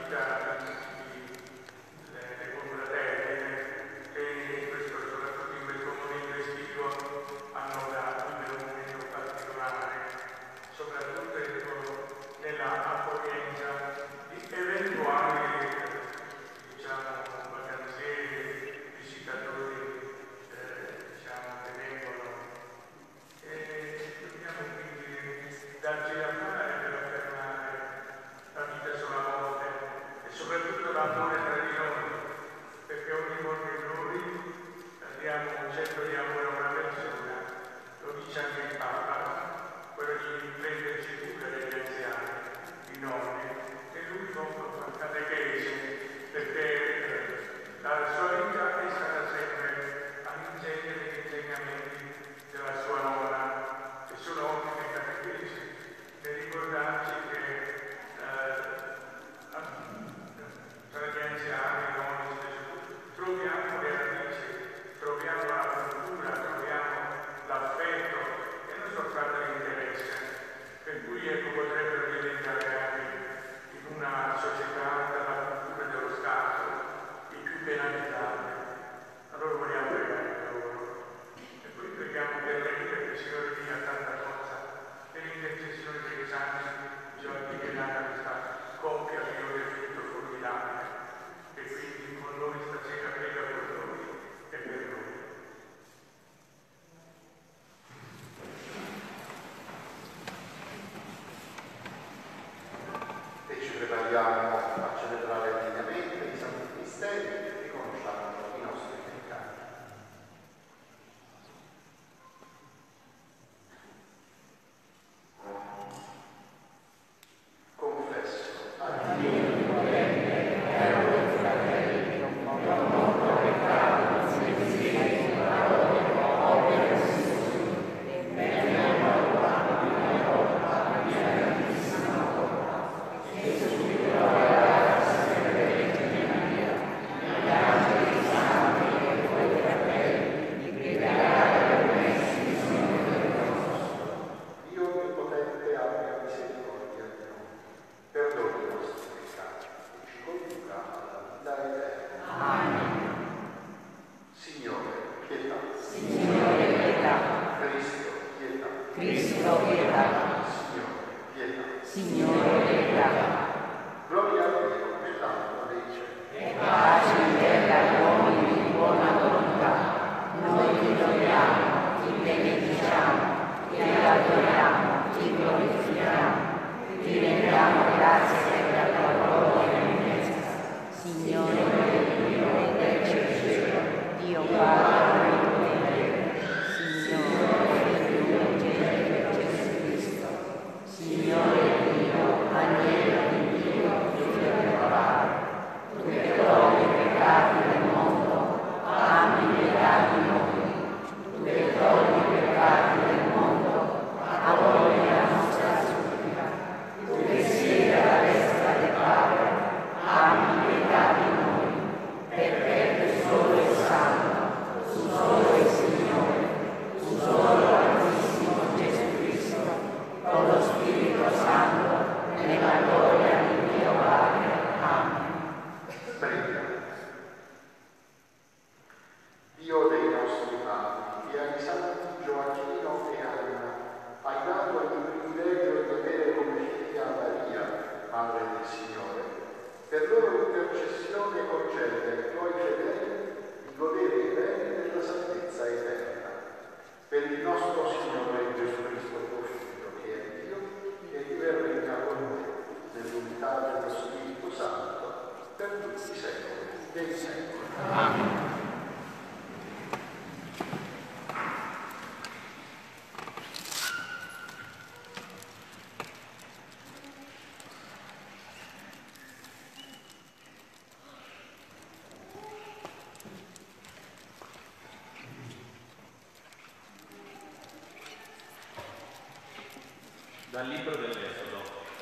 Dal libro dell'Esodo.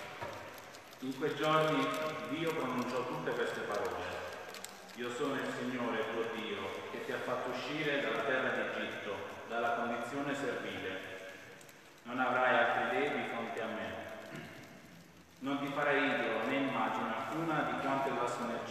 In quei giorni Dio pronunciò tutte queste parole. Io sono il Signore tuo Dio, che ti ha fatto uscire dalla terra d'Egitto, dalla condizione servile. Non avrai altri dei di fronte a me. Non ti farai idolo né immagine alcuna di quanto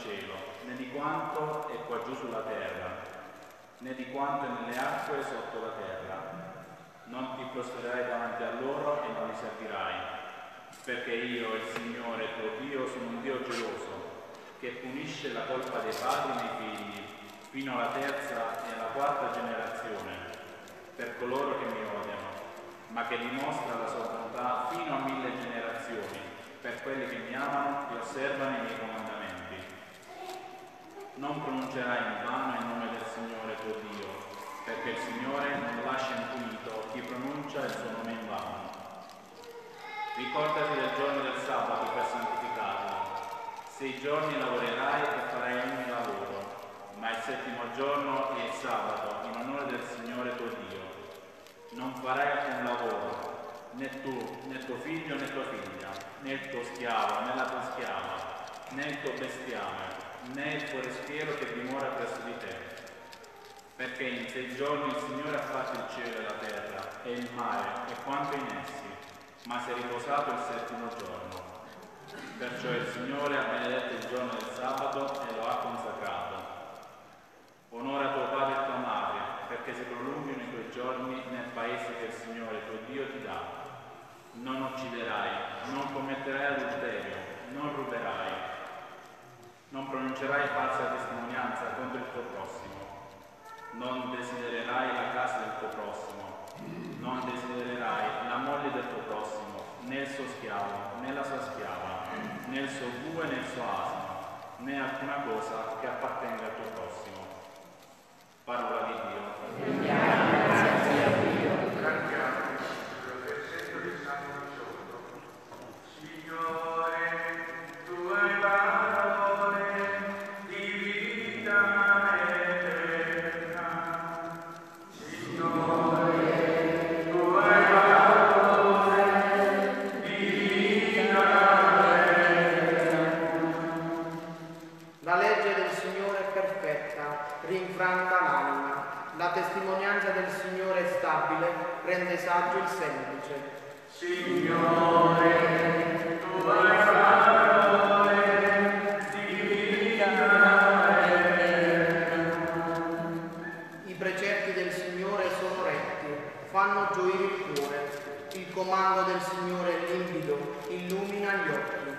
cielo, né di quanto è qua giù sulla terra, né di quanto è nelle acque sotto la terra. Non ti prosterai davanti a loro e non li servirai, perché io, il Signore tuo Dio, sono un Dio geloso, che punisce la colpa dei padri nei figli, fino alla terza e alla quarta generazione, per coloro che mi odiano, ma che dimostra la sua bontà fino a 1000 generazioni, per quelli che mi amano e osservano i miei comandamenti. Non pronuncerai in vano il nome del Signore tuo Dio, perché il Signore non lascia impunito chi pronuncia il suo nome in vano. Ricordati del giorno del sabato per santificarlo. 6 giorni lavorerai e farai ogni lavoro, ma il settimo giorno è il sabato, in onore del Signore tuo Dio. Non farai alcun lavoro, né tu, né tuo figlio, né tua figlia, né il tuo schiavo, né la tua schiava, né il tuo bestiame, né il forestiero che dimora presso di te. Perché in 6 giorni il Signore ha fatto il cielo e la terra, e il mare, e quanto in essi, ma si è riposato il settimo giorno. Perciò il Signore ha benedetto il giorno del sabato e lo ha consacrato. Onora tuo padre e tua madre, perché si prolunghino i tuoi giorni nel paese che il Signore tuo Dio ti dà. Non ucciderai, non commetterai adulterio, non ruberai, non pronuncerai falsa testimonianza contro il tuo prossimo, non desidererai la casa del tuo prossimo, non desidererai la moglie del tuo prossimo, né il suo schiavo, né la sua schiava, né il suo bue, né il suo asino, né alcuna cosa che appartenga al tuo prossimo. Parola di Dio. Versetto di Salmo 18. Signore, tu hai parole di vita eterna. Signore, tu hai parole di vita eterna. La legge del Signore è perfetta, rinfranca l'anima. La testimonianza del Signore è stabile, rende saggio il semplice. Signore, tu hai parole di vita eterna. I precetti del Signore sono retti, fanno gioire il cuore. Il comando del Signore è limpido, illumina gli occhi.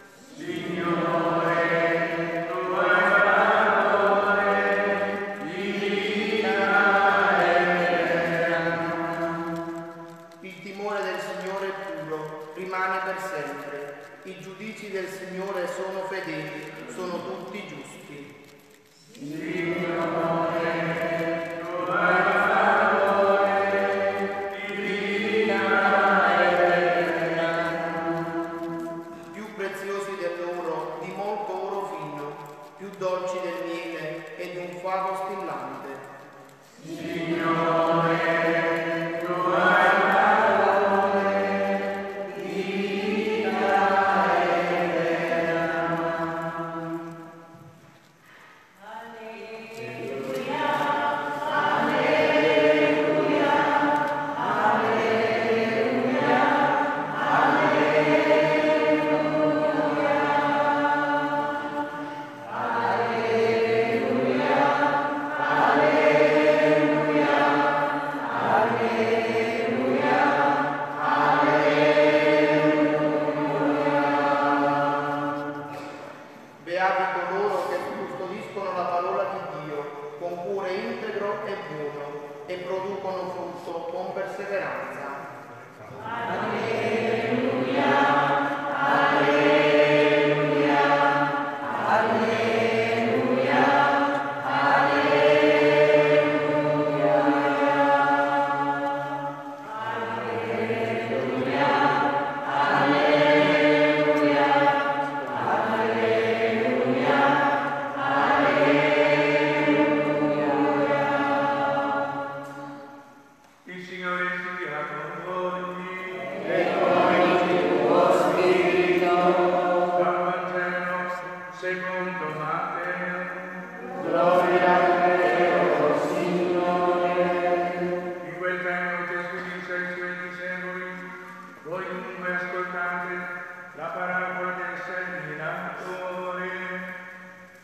Signore, tu hai parole di vita eterna. Il timore del Signore è puro, rimane per sempre. I giudizi del Signore sono fedeli, sono tutti giusti. Signore, tu hai parole di vita eterna. Più preziosi dell'oro, di molto oro fino, più dolci del miele e di un favo stillante. Signore, tu hai parole di vita eterna. Beati coloro che custodiscono la parola di Dio con cuore integro e buono e producono frutto con perseveranza. Il Signore sia con voi. Dal Vangelo secondo Matteo. In quel tempo Gesù disse ai suoi discepoli: voi dunque ascoltate la parabola del seminatore.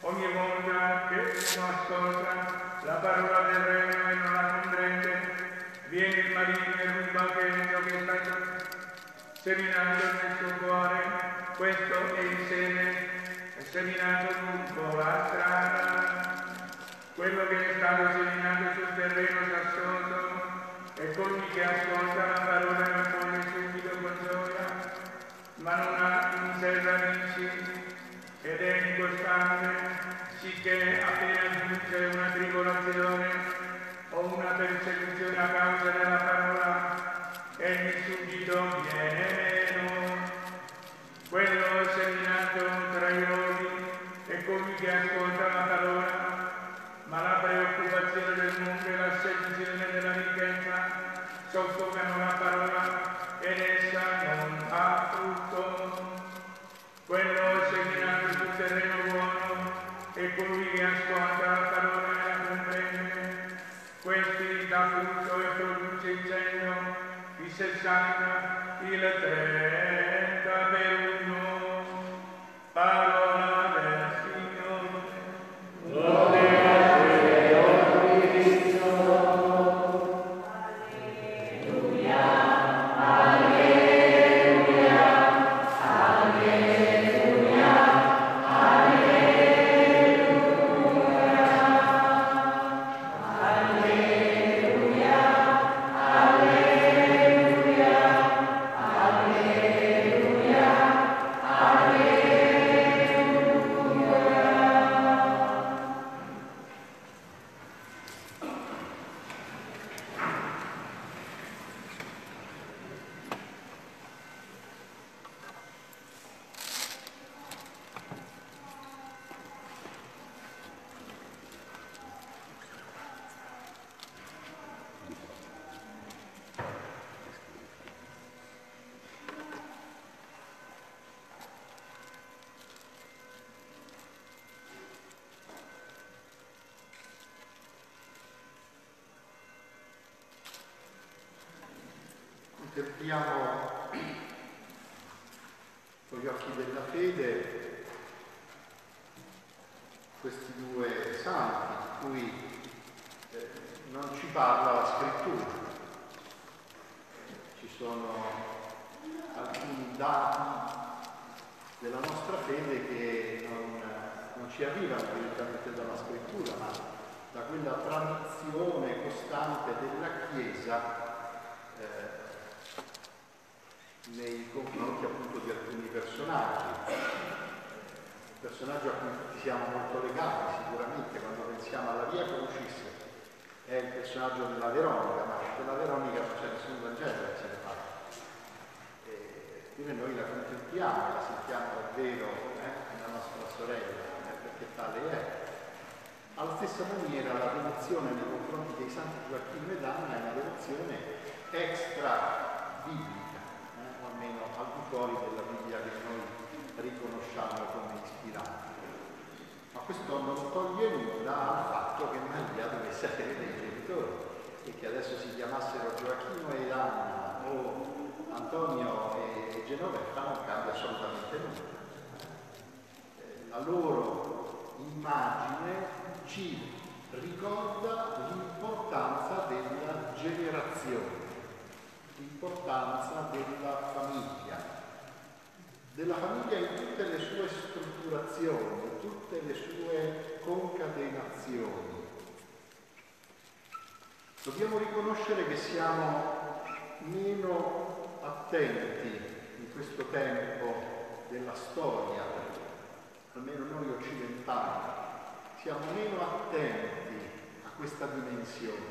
seminando nel suo cuore, questo è il seme, e seminato lungo la strada. Quello che è stato seminato sul terreno sassoso è colui che ascolta la parola e la accoglie subito con gioia, ma non ha in sé radici ed è incostante, sicché appena giunge una tribolazione o una persecuzione a causa della parola, egli subito viene meno. Quello seminato tra i rodi è colui che ascolta la parola, ma la preoccupazione del mondo e la seduzione della ricchezza soffocano la parola ed essa non ha frutto. Quello seminato sul terreno buono è colui che ascolta la parola e la comprende. Questi dà frutto e produce il 100, il 60, il 30 per 1. Parola del Signore. Lode a te, o Cristo. Alleluia, alleluia, alleluia, Contempliamo con gli occhi della fede questi due santi di cui non ci parla la scrittura. Ci sono alcuni dati della nostra fede che non ci arrivano direttamente dalla scrittura, ma da quella tradizione costante della Chiesa nei confronti appunto di alcuni personaggi, personaggi a cui tutti siamo molto legati sicuramente quando pensiamo alla Via Crucis, è il personaggio della Veronica, ma della Veronica non c'è nessun Vangelo che se ne parla. Quindi noi la contempliamo, la sentiamo davvero la nostra sorella, perché tale è. Alla stessa maniera la devozione nei confronti dei santi Gioacchino ed Anna è una devozione extra biblica, o almeno al di fuori della Bibbia che noi riconosciamo come ispirata. Ma questo non toglie nulla al fatto che Maria dovesse avere dei genitori e che adesso si chiamassero Gioacchino ed Anna o Antonio e Genoveva non cambia assolutamente nulla. La loro immagine ci ricorda l'importanza della generazione, l'importanza della famiglia in tutte le sue strutturazioni, in tutte le sue concatenazioni. Dobbiamo riconoscere che siamo meno attenti in questo tempo della storia, almeno noi occidentali, siamo meno attenti a questa dimensione.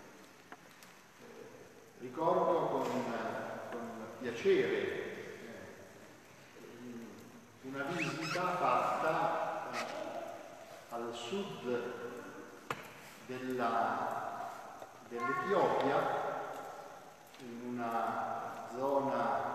Ricordo con piacere una visita fatta al sud dell'Etiopia, in una zona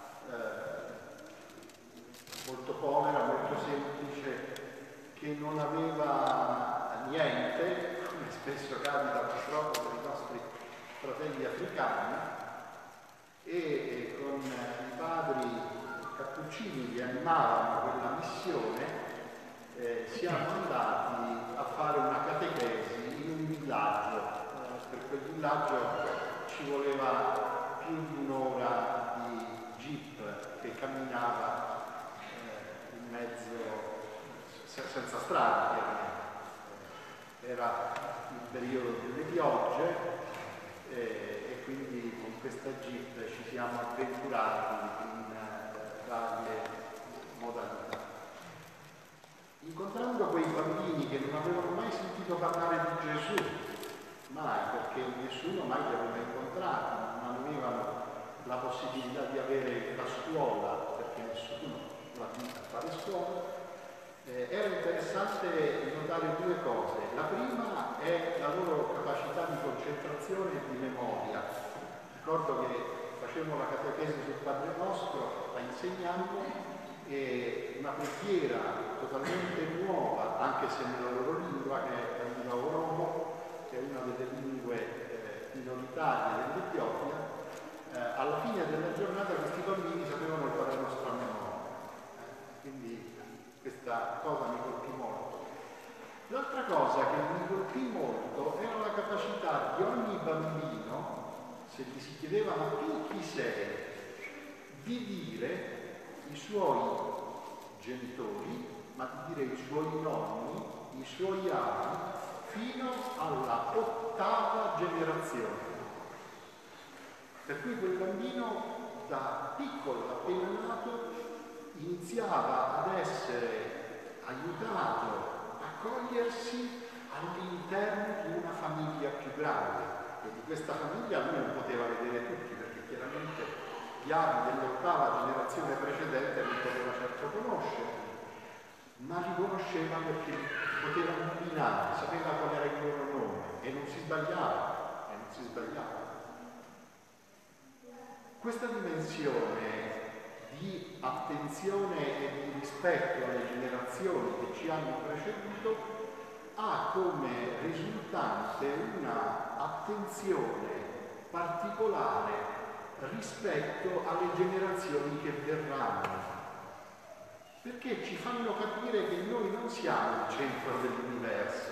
molto povera, molto semplice, che non aveva niente, come spesso capita purtroppo per i nostri fratelli africani, e con i padri cappuccini che animavano quella missione siamo andati a fare una catechesi in un villaggio. Per quel villaggio ci voleva più di un'ora di jeep camminava in mezzo, senza strada chiaramente. Era il periodo delle piogge e quindi con questa jeep ci siamo avventurati in varie modalità. Incontrando quei bambini che non avevano mai sentito parlare di Gesù, mai, perché nessuno mai li aveva incontrati, non avevano la possibilità di avere la scuola, perché nessuno l'ha vita a fare scuola, era interessante notare due cose. La prima è la loro capacità di concentrazione e di memoria. Ricordo che facevamo la catechesi sul Padre Nostro, la insegnammo, e una preghiera totalmente nuova, anche se nella loro lingua, che è la lingua oromo, che è una delle lingue minoritarie dell'Etiopia. Alla fine della giornata questi bambini sapevano il Padre Nostro a memoria. Quindi questa cosa mi colpì molto. L'altra cosa che mi colpì molto era la capacità di ogni bambino, se gli si chiedeva ma tu chi sei, di dire i suoi genitori, ma di dire i suoi nonni, i suoi avi, fino alla 8ª generazione. Per cui quel bambino da piccolo, appena nato, iniziava ad essere aiutato a cogliersi all'interno di una famiglia più grande, e di questa famiglia lui non poteva vedere tutti, perché chiaramente gli avi dell'8ª generazione precedente non poteva certo conoscere, ma li conosceva perché poteva nominare, sapeva qual era il loro nome e non si sbagliava, Questa dimensione di attenzione e di rispetto alle generazioni che ci hanno preceduto ha come risultante una attenzione particolare rispetto alle generazioni che verranno, perché ci fanno capire che noi non siamo il centro dell'universo,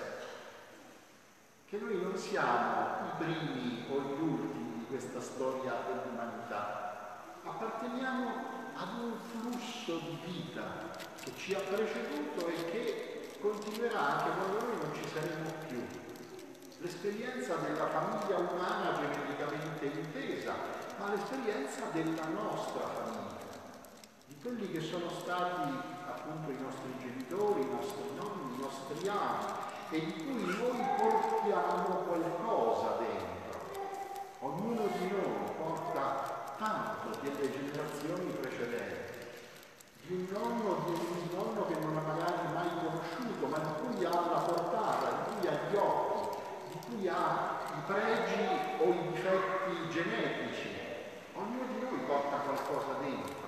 che noi non siamo i primi o gli ultimi di questa storia dell'umanità, apparteniamo ad un flusso di vita che ci ha preceduto e che continuerà anche quando noi non ci saremo più. L'esperienza della famiglia umana genericamente intesa, ma l'esperienza della nostra famiglia, di quelli che sono stati appunto i nostri genitori, i nostri nonni, i nostri avi, e di cui noi portiamo qualcosa dentro. Ognuno di noi porta tanto delle generazioni precedenti, di un nonno, di un bisnonno che non ha magari mai conosciuto, ma di cui ha la portata, di cui ha gli occhi, di cui ha i pregi o i difetti genetici. Ognuno di noi porta qualcosa dentro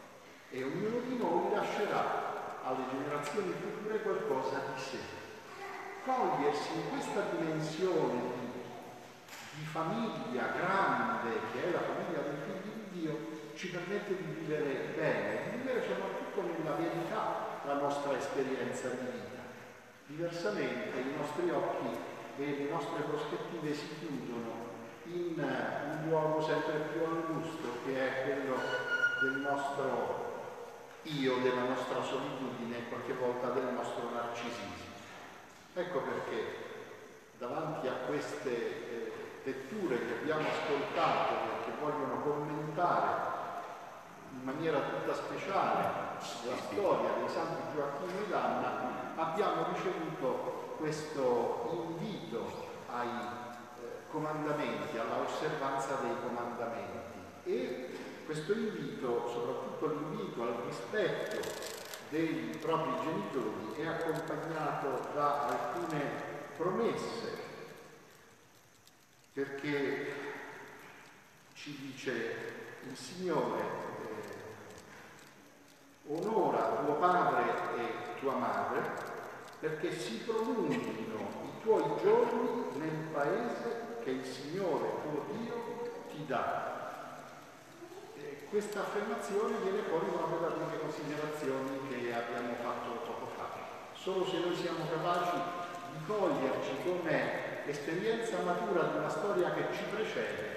e ognuno di noi lascerà alle generazioni future qualcosa di sé. Cogliersi in questa dimensione di famiglia grande, che è la famiglia dei figli di Dio, ci permette di vivere bene, di vivere soprattutto nella verità la nostra esperienza di vita. Diversamente i nostri occhi e le nostre prospettive si chiudono in un luogo sempre più angusto, che è quello del nostro io, della nostra solitudine e qualche volta del nostro narcisismo. Ecco perché davanti a queste letture che abbiamo ascoltato e che vogliono commentare in maniera tutta speciale la storia dei santi Gioacchino ed Anna, abbiamo ricevuto questo invito ai comandamenti, alla osservanza dei comandamenti, e questo invito, soprattutto l'invito al rispetto dei propri genitori, è accompagnato da alcune promesse, perché ci dice il Signore: onora tuo padre e tua madre, perché si prolunghino i tuoi giorni nel paese che il Signore tuo Dio ti dà. Questa affermazione viene fuori proprio da quelle considerazioni che abbiamo fatto poco fa. Solo se noi siamo capaci di coglierci come esperienza matura di una storia che ci precede,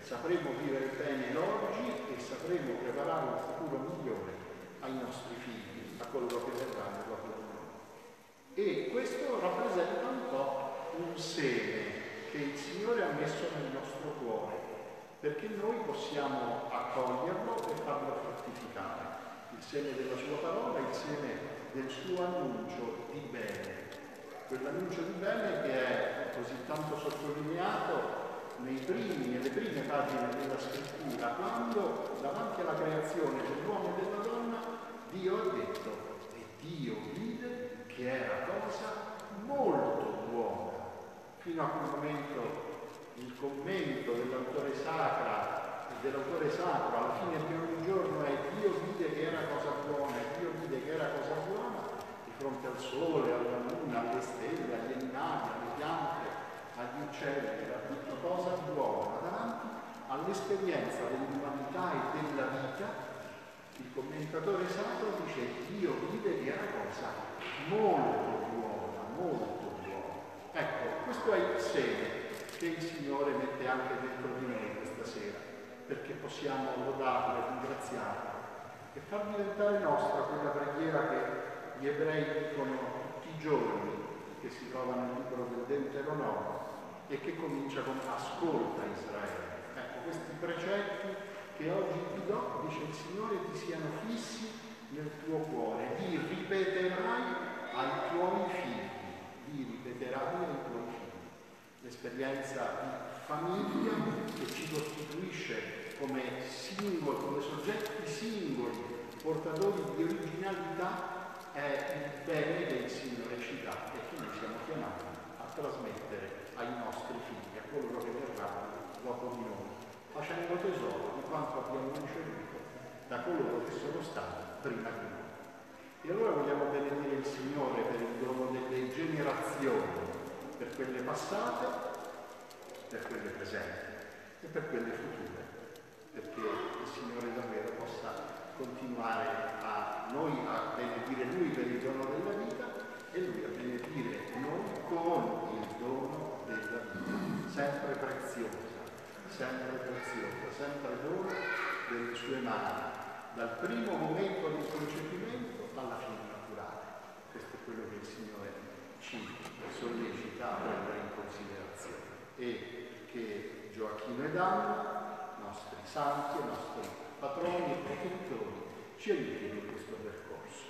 sapremo vivere bene oggi e sapremo preparare un futuro migliore ai nostri figli, a coloro che verranno dopo di noi. E questo rappresenta un po' un seme che il Signore ha messo nel nostro cuore, perché noi possiamo accoglierlo e farlo fruttificare. Il seme della sua parola, il seme del suo annuncio di bene. Quell'annuncio di bene che è così tanto sottolineato nelle prime pagine della Scrittura, quando davanti alla creazione dell'uomo e della donna Dio ha detto, e Dio vide che era cosa molto buona. Fino a quel momento il commento dell'autore sacro alla fine di ogni giorno è Dio vide che era cosa buona, e Dio vide che era cosa buona di fronte al sole, alla luna, alle stelle, agli animali, alle piante, agli uccelli, era tutta cosa buona. Davanti all'esperienza dell'umanità e della vita, il commentatore sacro dice Dio vide che era cosa molto buona, molto buona. Ecco, questo è il seme che il Signore mette anche dentro di noi questa sera, perché possiamo lodarlo e ringraziarlo e far diventare nostra quella preghiera che gli ebrei dicono tutti i giorni, che si trova nel libro del Deuteronomio e che comincia con ascolta Israele. Ecco, questi precetti che oggi ti do, dice il Signore, ti siano fissi nel tuo cuore, li ripeterai ai tuoi figli, l'esperienza di famiglia che ci costituisce come singoli, come soggetti singoli, portatori di originalità, è il bene che il Signore ci dà e che noi siamo chiamati a trasmettere ai nostri figli, a coloro che verranno dopo di noi, facendo tesoro di quanto abbiamo ricevuto da coloro che sono stati prima di noi. E allora vogliamo benedire il Signore per il dono delle generazioni, per quelle passate, per quelle presenti e per quelle future, perché il Signore davvero possa continuare a noi a benedire Lui per il dono della vita e Lui a benedire noi con il dono della vita, sempre preziosa, sempre dono delle sue mani, dal primo momento del concepimento alla fine naturale. Questo è quello che il Signore ci sollecita a prendere in considerazione e che Gioacchino ed Anna, nostri santi e nostri patroni e protettori, ci aiutino in questo percorso.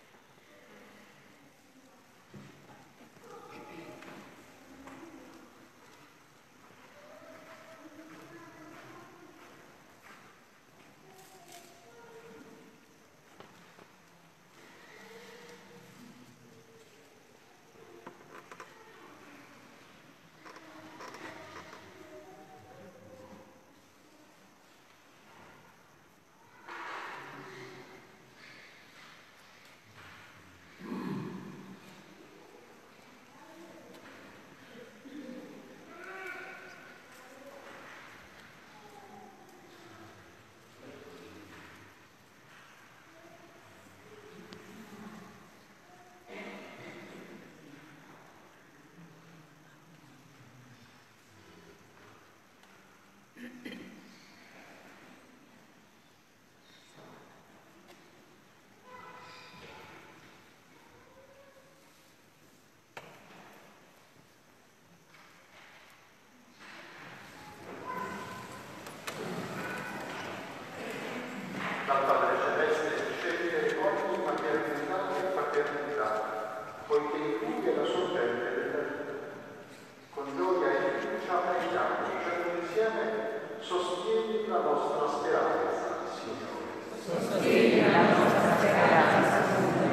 Dal Padre Celeste scegliere ogni maternità e paternità, poiché in lui è la sorgente della vita. Con gioia e fiducia preghiamo, dicendo insieme, sostieni la nostra speranza, Signore. Sostieni la nostra speranza, Signore.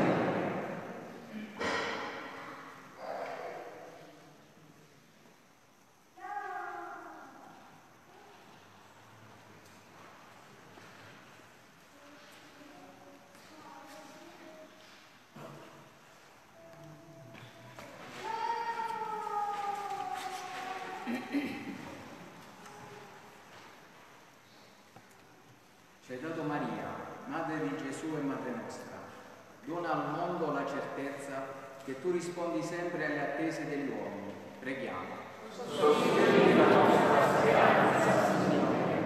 Ci hai dato Maria, Madre di Gesù e Madre nostra. Dona al mondo la certezza che tu rispondi sempre alle attese degli uomini. Preghiamo. Sostieni la nostra speranza, Signore.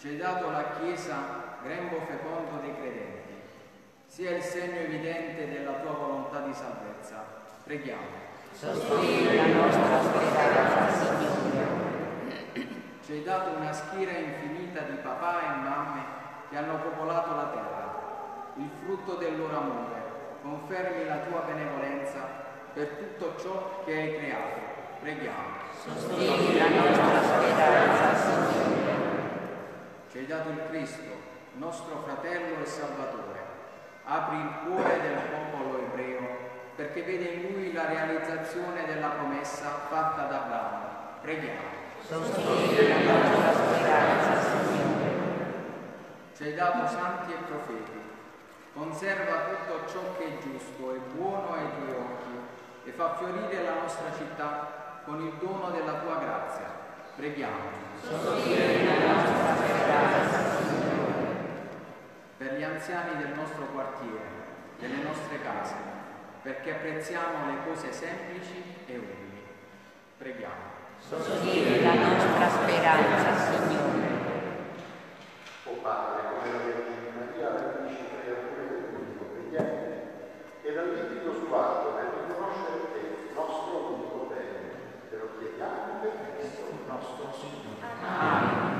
Ci hai dato la Chiesa, grembo fecondo dei credenti, sia il segno evidente della tua volontà di salvezza. Preghiamo. Sostegni la nostra speranza, Signore. Ci hai dato una schiera infinita di papà e mamme che hanno popolato la terra, il frutto del loro amore. Confermi la tua benevolenza per tutto ciò che hai creato. Preghiamo. Sostegni la nostra speranza, Signore. Ci hai dato il Cristo, nostro fratello e Salvatore. Apri il cuore del popolo ebreo perché vede in lui la realizzazione della promessa fatta da Abramo. Preghiamo. Sostegni la nostra speranza, Signore. Ci hai dato santi e profeti. Conserva tutto ciò che è giusto e buono ai tuoi occhi e fa fiorire la nostra città con il dono della tua grazia. Preghiamo. Sostegni la nostra speranza, Signore. Per gli anziani del nostro quartiere, delle nostre case, perché apprezziamo le cose semplici e umili. Preghiamo. Sostegni la nostra speranza, Signore. O Padre, come la Vergine Maria benedice creature del mondo, preghiamo, e dal liquido suato per riconoscere te, nostro unico bene, te lo chiediamo per Cristo, nostro Signore. Amen.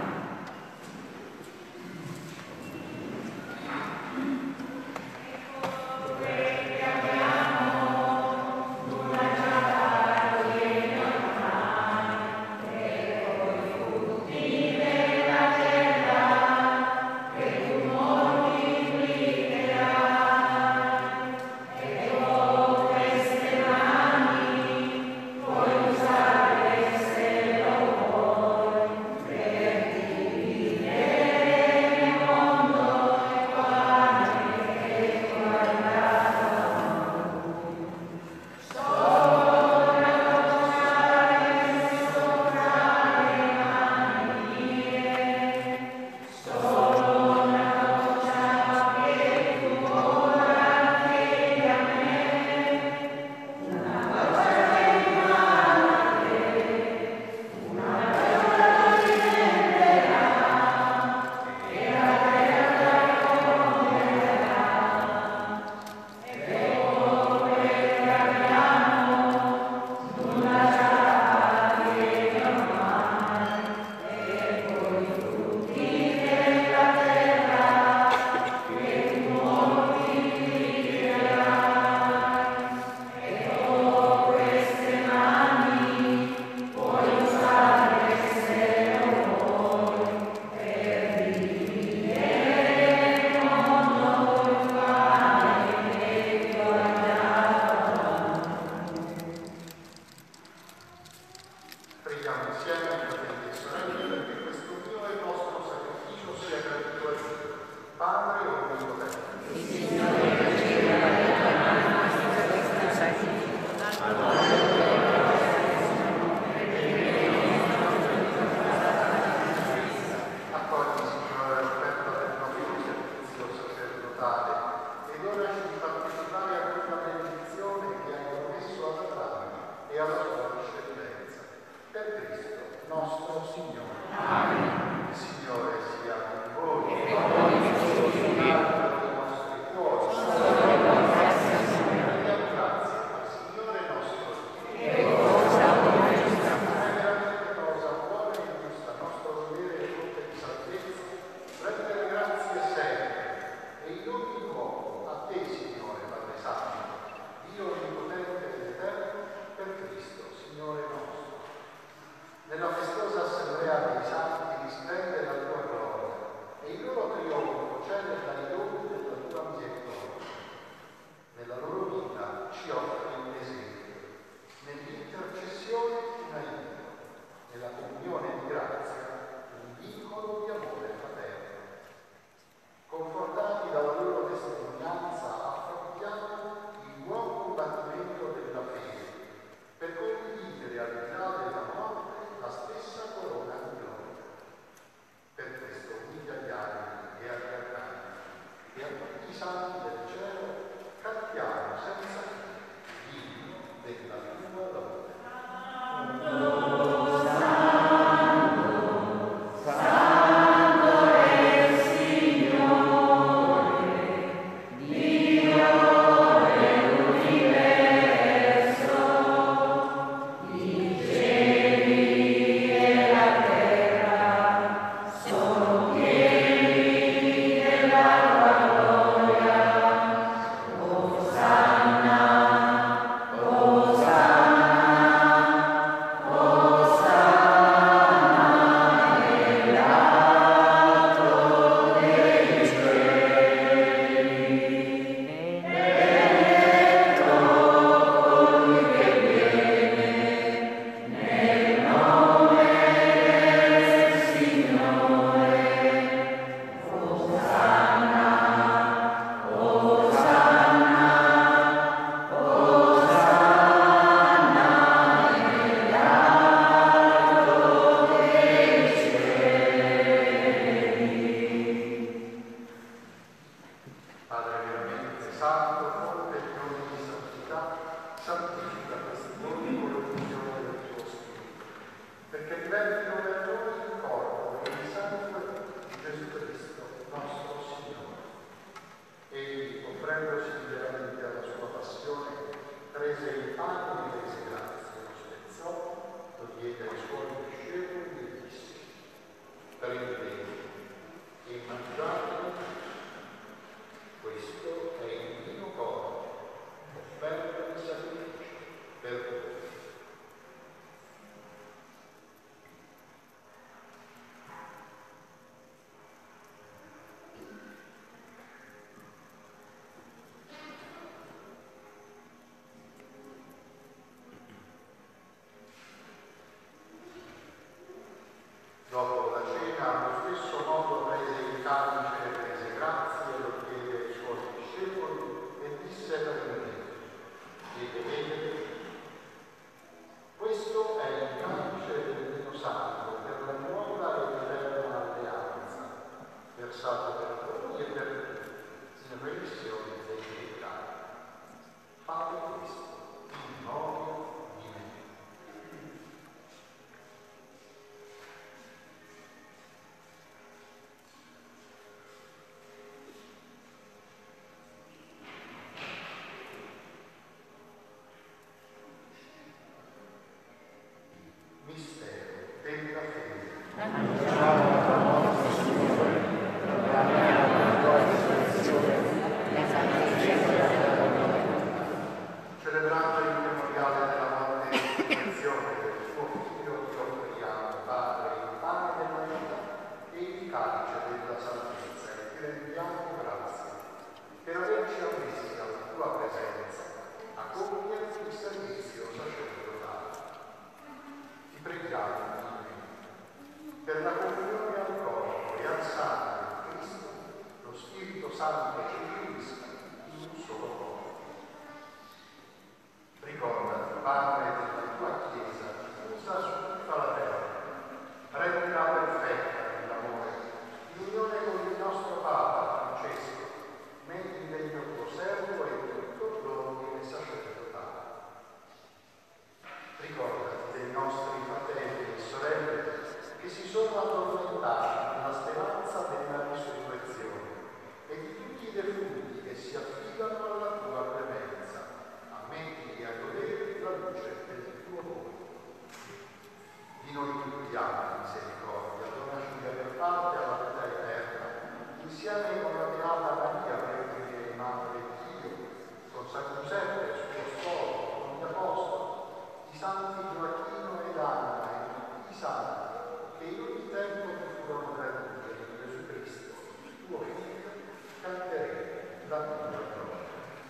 Ricordati dei nostri fratelli e sorelle che si sono addormentati nella speranza della risurrezione e di tutti i defunti che si affidano alla tua clemenza. Ammettili a godere la luce del tuo volto. Di noi tutti abbi misericordia, donaci di aver parte alla vita eterna, insieme con la Beata Maria, Vergine e Madre di Dio, con San Giuseppe, suo sposo, con gli Apostoli, i santi Gioacchino ed Anna e tutti i santi che in ogni tempo ti furono creduti in Gesù Cristo, tuo Figlio, canteremo la tua gloria.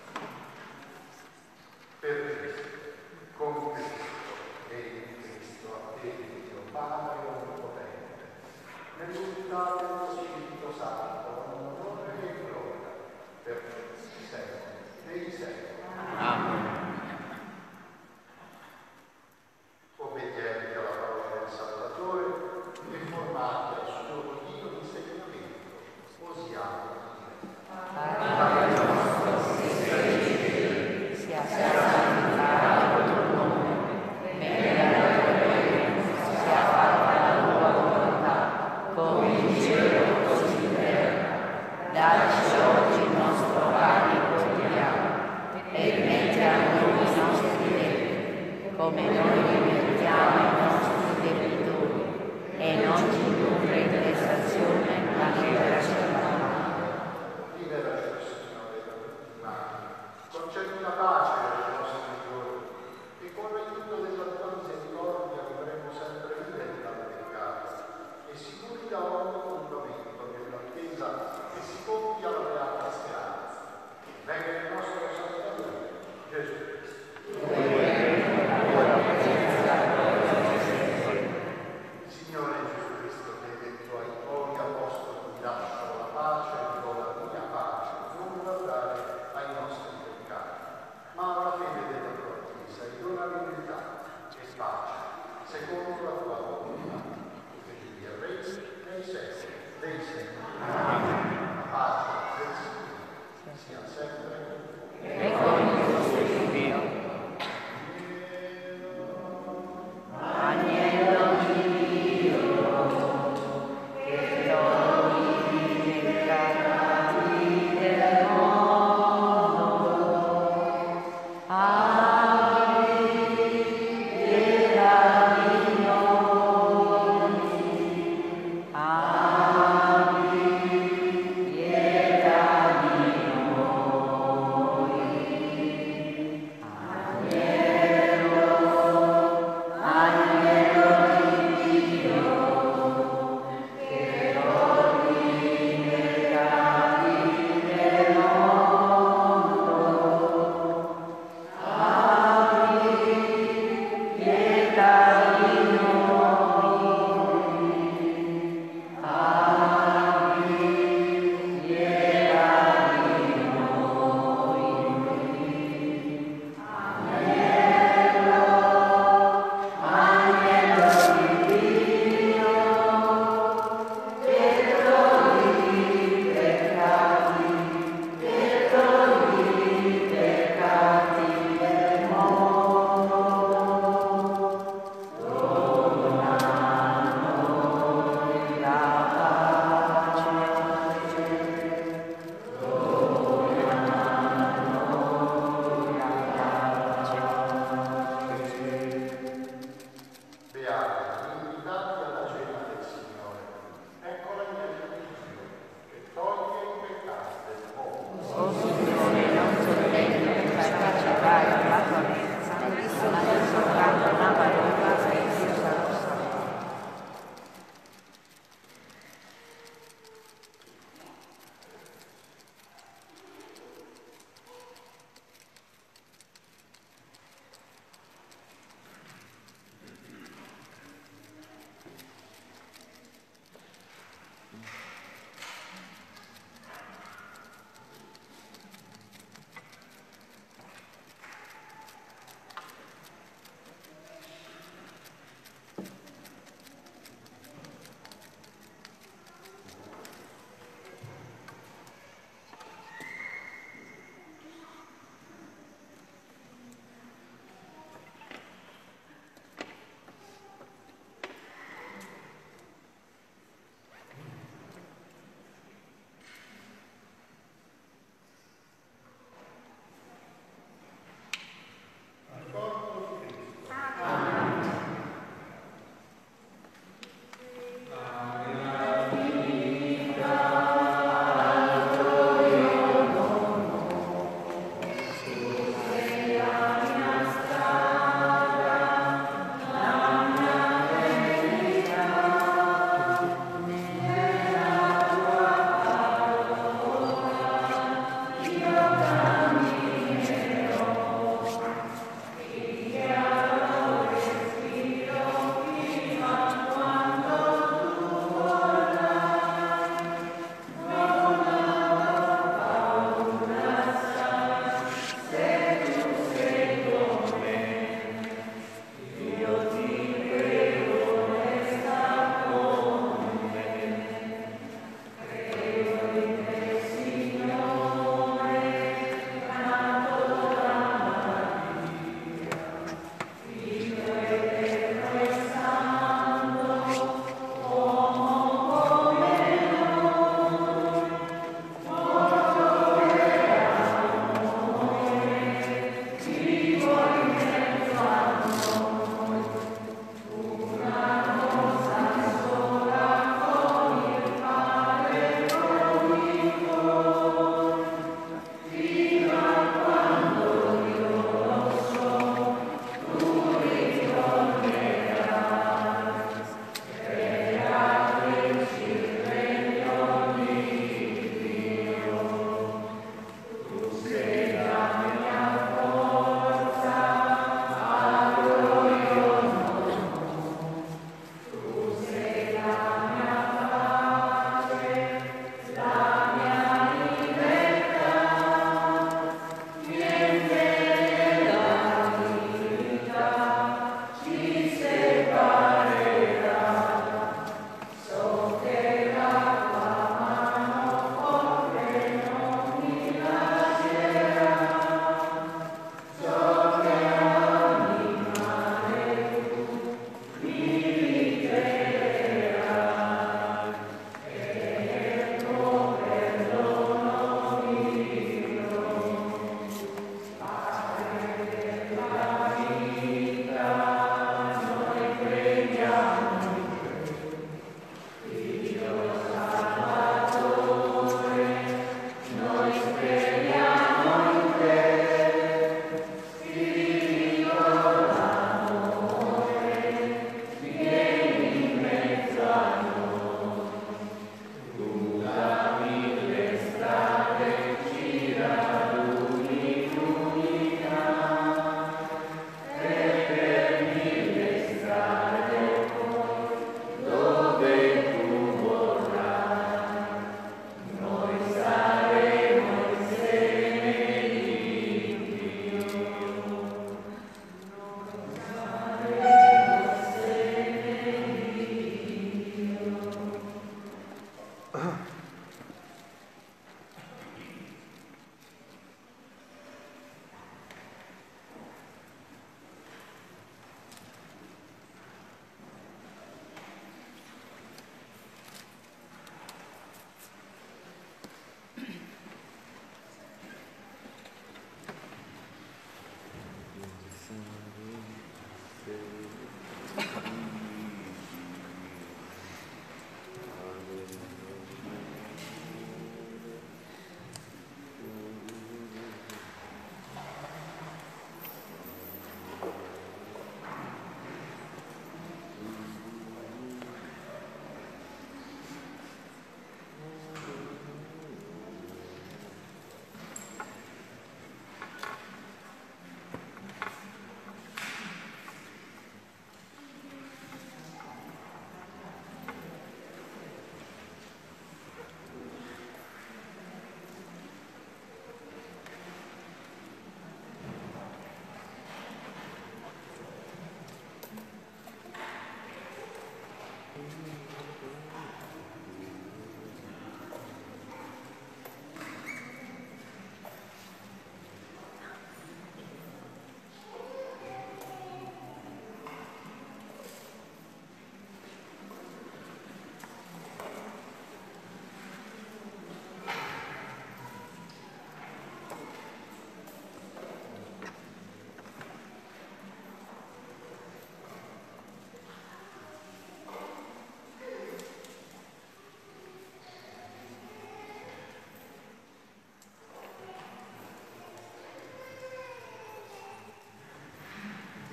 Per Cristo, con Cristo e in Cristo, a te, Dio Padre Onnipotente, nell'unità dello Spirito Santo, onore e gloria, per tutti i secoli dei secoli. Amen. Obbedienti alla parola del Salvatore e formati al suo divino insegnamento, osiamo dire. Padre nostro che sei in cielo, sia santificato il tuo nome, venga il tuo regno, sia fatta la tua volontà, come in cielo così in terra. Dacci oggi il nostro pane quotidiano e rimetti a noi i nostri debiti, come noi rimettiamo i nostri debitori, e non ci indurre in tentazione, ma liberaci dal male. Liberaci, Signore, da tutti i mali. Concedi la pace ai nostri giorni e con l'aiuto della tua misericordia vivremo sempre liberi dal peccato e sicuri da ogni fondamento nell'attesa che si compia la beata speranza. Venga il nostro Salvatore, Gesù Cristo.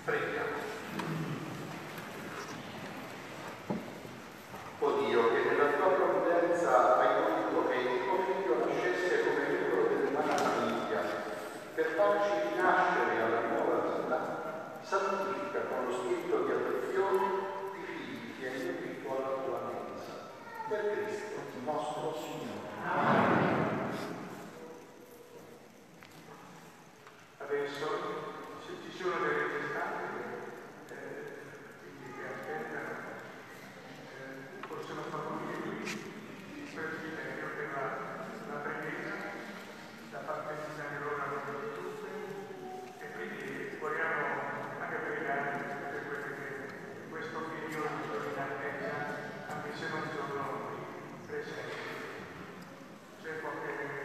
Preghiamo. O Dio, che nella tua provvidenza hai voluto che il tuo figlio nascesse come membro dell'umana famiglia, per farci rinascere alla nuova vita, santifica con lo spirito di adozione i figli che hai unito alla tua mensa. Per Cristo nostro Signore. Amen. Adesso, se ci sono delle testate, quindi che aspettano, possono favorire qui per la preghiera da parte di San Ronaldo di tutte, e quindi vogliamo anche pregare per quelli che questo periodo sono in attesa, anche se non sono presenti. C'è qualche...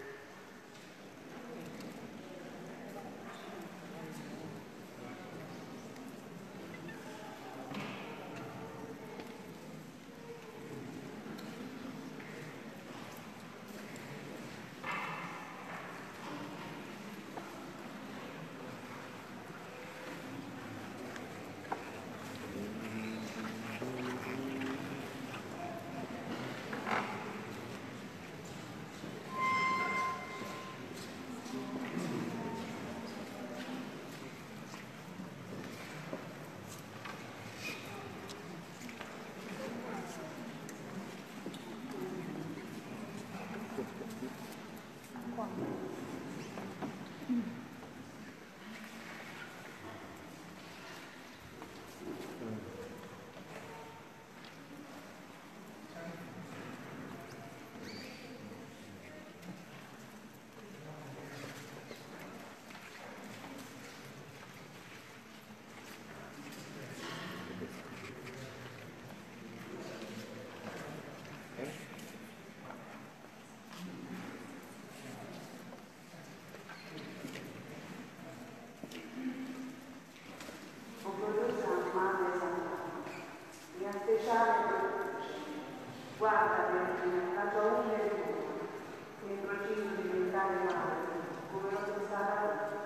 Guarda, Vergine, la tua umile figura, che è in procinto di diventare madre, come lo sei stata tu.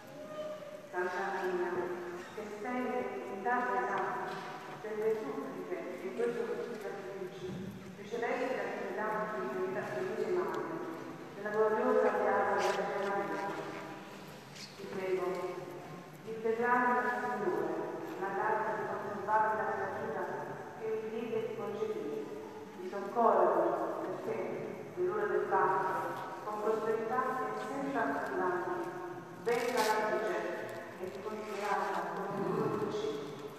Santa Nina, che stendi in tante esami per le suppliche e questo sacrificio, ricevesti da fidanti di cattoliche madre, della gloriosa beata della Maria. Ti prego, integrare nel Signore la grazia di conservare la creatura che mi chiede di concepire. Soccorrere perché nell'ora del parto, con prosperità e senza accumulanti, venga la luce e ti considerata come un tuo cibo.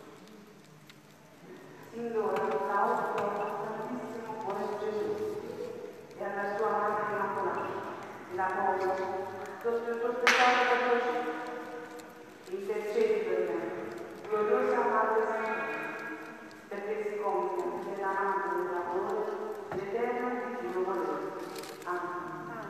Sin d'ora la offro al Santissimo Cuore di Gesù e alla sua Madre Immacolata, e la pongo sotto il prospettato crocifisso. Intercedi per me, gloriosa Madre Santa, perché si compia nella mano dell'amore l'eterno e divino valore. Amen.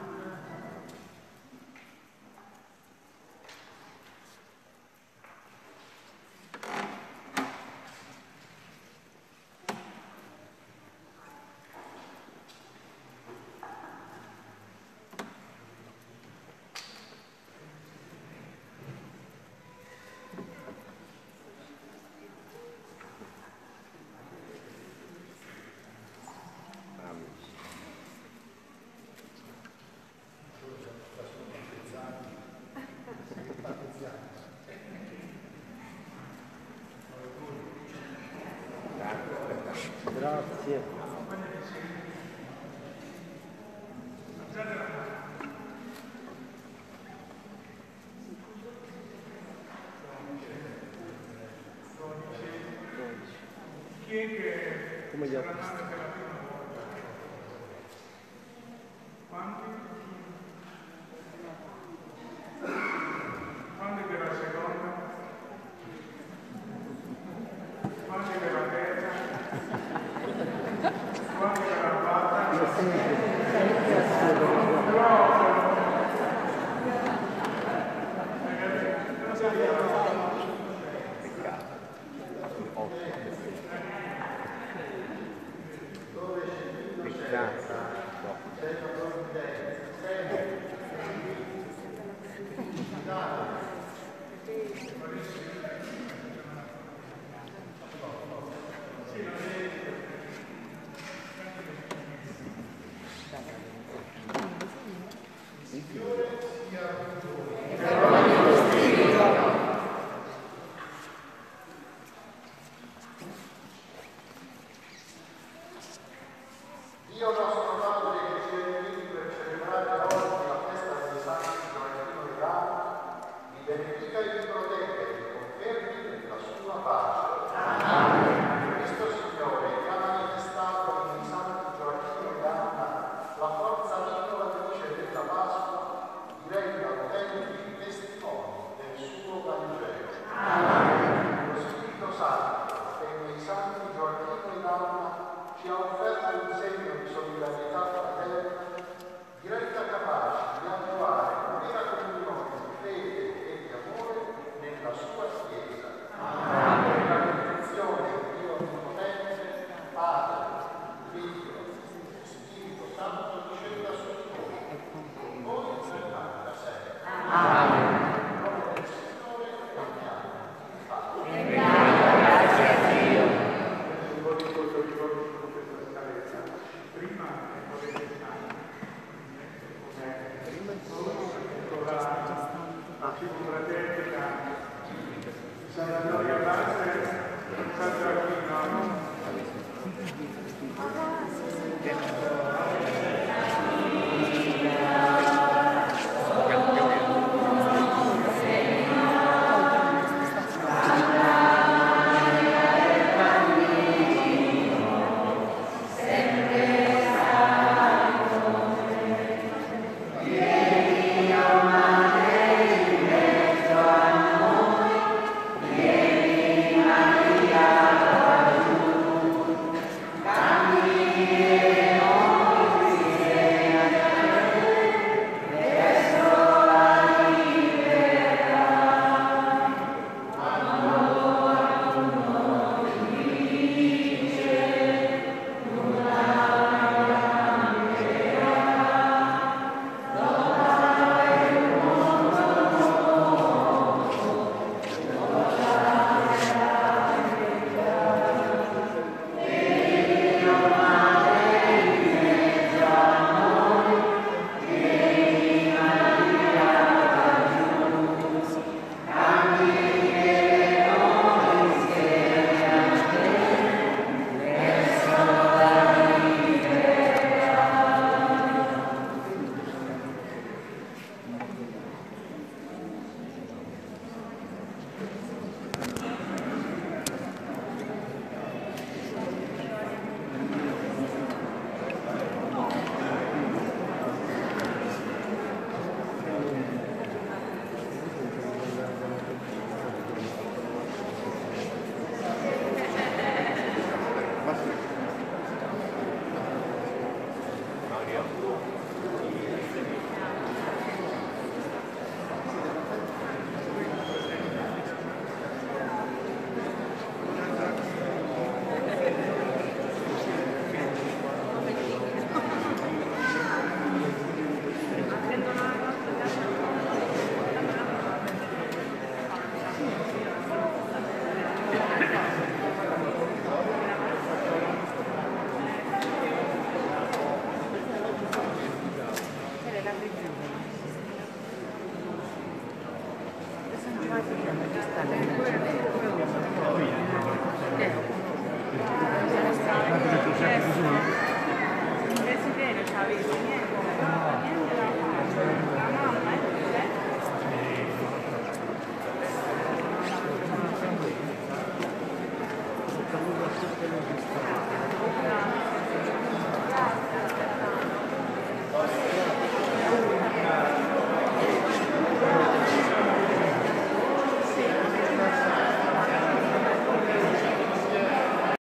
Grazie. Chi è che come gli altri? per la prima volta? Quanti? Quanti per la seconda? Quanti per la terza? Quanti per la quarta? Santa